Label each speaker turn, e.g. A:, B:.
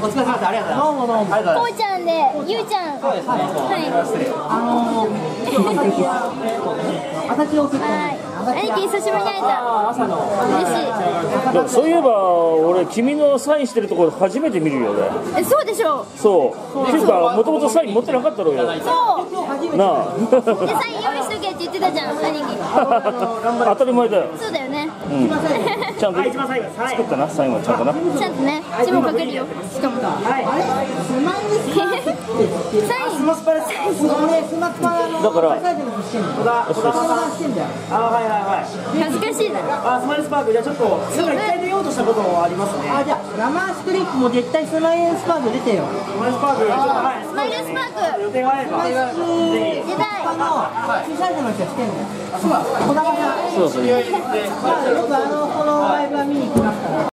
A: 疲れ様です。ありがとうございます。どうもどうも。
B: こうちゃんで、ゆうちゃん。そうですね。はい。
A: 私を送って。
B: はい。兄貴久しぶりに会えた。嬉しい。
C: でもそういえば俺君のサインしてるところ初めて見るよね。
B: そうでしょう。
C: そうっていうかもともとサイン持ってなかったろうよ。
B: そう
C: なあ
B: で、サイン用意しとけって言ってたじゃん、兄貴。
C: 当たり前だよ。
B: そうだよね。
C: ちゃんと作ったな、サインはちゃんとな。
B: ちゃんとね、字も書けるよ。しかも。サイン。
C: だから
B: 恥ずかしいな。
A: スマイルスパーク、じゃあちょっと一回出ようとしたことありますね。じゃあ生スクリップも絶対スマイルスパーク出てよ。スマイルスパーク、
B: スマイルスパーク。
A: 予定があれば。
B: 出たい。
A: 主催者の人は来てんだよ。そうだ。小玉さん。
C: そうそう。
A: よくこのライブは見に来